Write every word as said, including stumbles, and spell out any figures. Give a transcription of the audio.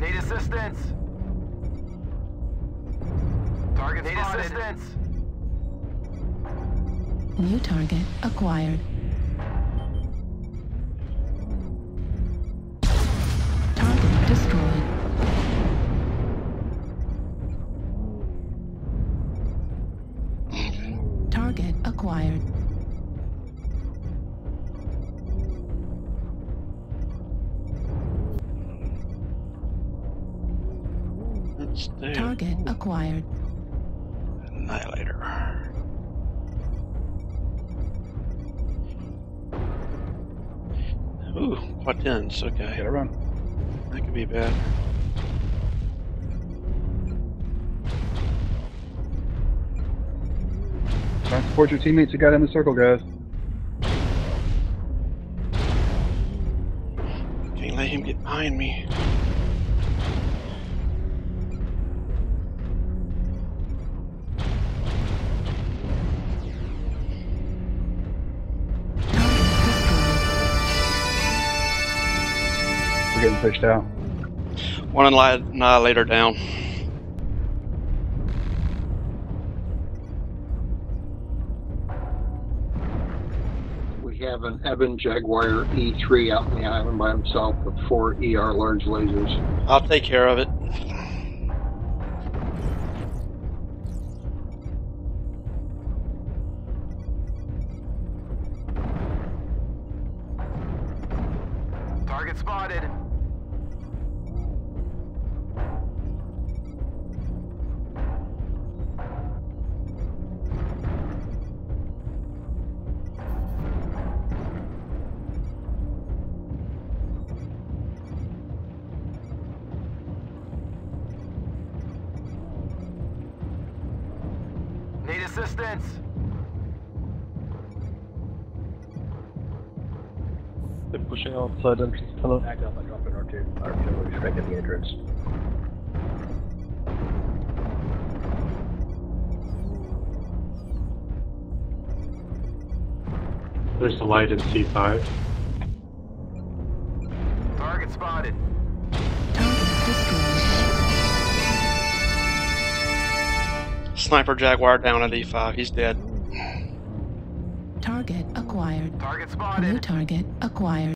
Need assistance. Target Need spotted. Assistance. New target acquired. Target destroyed. Target acquired. Let's do Target acquired. Annihilator. Ooh, quad tens. Okay. Gotta run. That could be bad. Try and support your teammates you got in the circle, guys. Can't let him get behind me. We're getting pushed out. One anni- annihilator down. We have an Eben Jaguar E three out in the island by himself with four E R large lasers. I'll take care of it. Target spotted. Need assistance. They're pushing outside entrance tunnel. Back up, I dropped an R two. Artillery strike at the entrance. There's a light in C five. Target spotted. Target destroyed. Sniper Jaguar down at E five. He's dead. Target acquired. Target New spotted. target acquired.